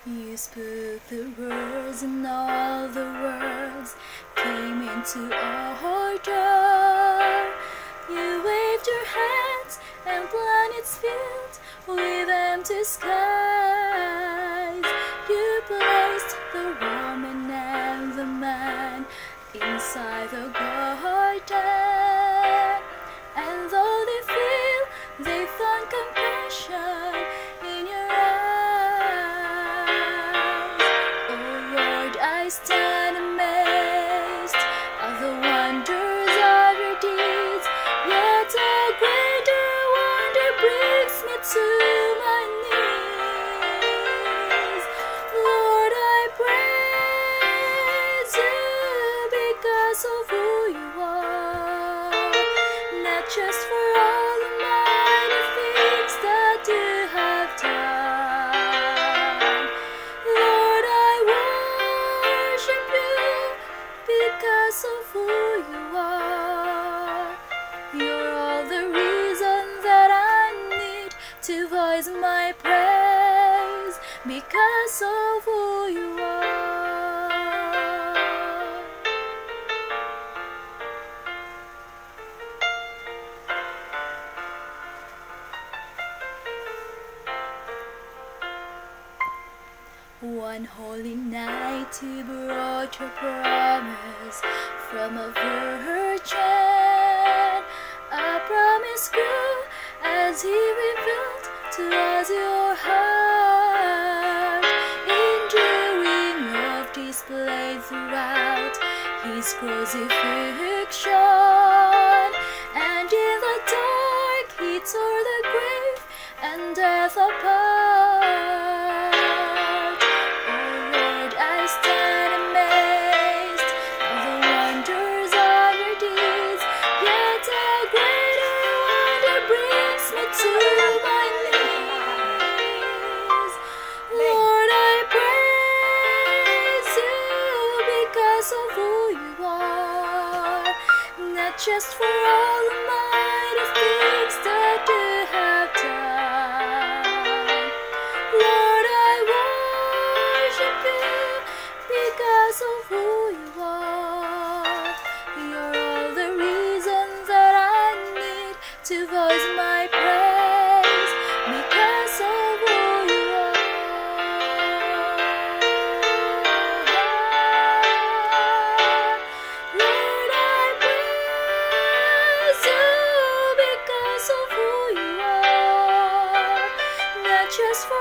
You spoke the words and all the words came into order. You waved your hands and planets filled with empty skies. You placed the woman and the man inside the garden. And though they feel, they found compassion in your eyes. Oh Lord, I stand amazed at the wonders of your deeds. Yet a greater wonder brings me to my knees. Lord, I praise you because of who you are, not just for all the mighty things that you have done. Lord, I worship you because of who you are. You're all the reason that I need to voice my praise because of who you are. One holy night you brought your promise from a virgin. A promise grew as he revealed to us your heart. Enduring love displayed throughout his crucifixion. And in the dark he tore the grave and death apart. Stand amazed at the wonders of your deeds. Yet a greater wonder brings me to my knees. Lord, I praise you because of who you are, not just for all the mighty things that you have done. Lord, I worship you because of who you are. You're all the reason that I need to voice my praise because of who you are. Lord, I praise you because of who you are, not just for